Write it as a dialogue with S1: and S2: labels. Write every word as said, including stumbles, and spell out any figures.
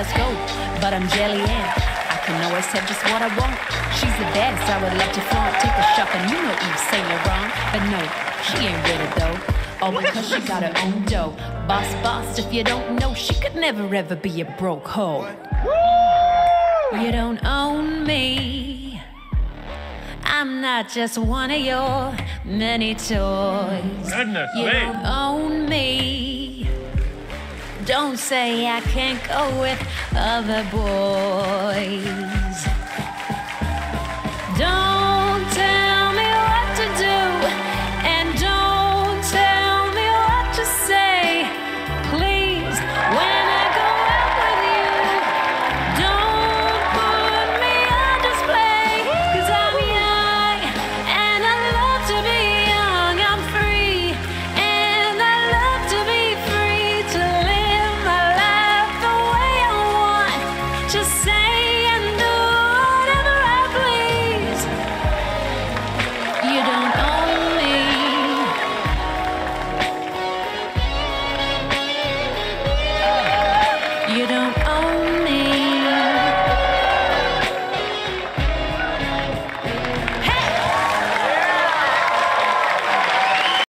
S1: let's go. But I'm Jelly Ann, I can always have just what I want. She's the baddest, I would love to flaunt. Take her shopping, you know Eve say you're wrong. But no, she ain't with it though. All because she got her own dough. Boss, boss, if you don't know, she could never ever be a broke hoe. You don't own me. I'm not just one of your many toys.
S2: Goodness
S1: you
S2: me.
S1: don't own me. Don't say I can't go with other boys. Don't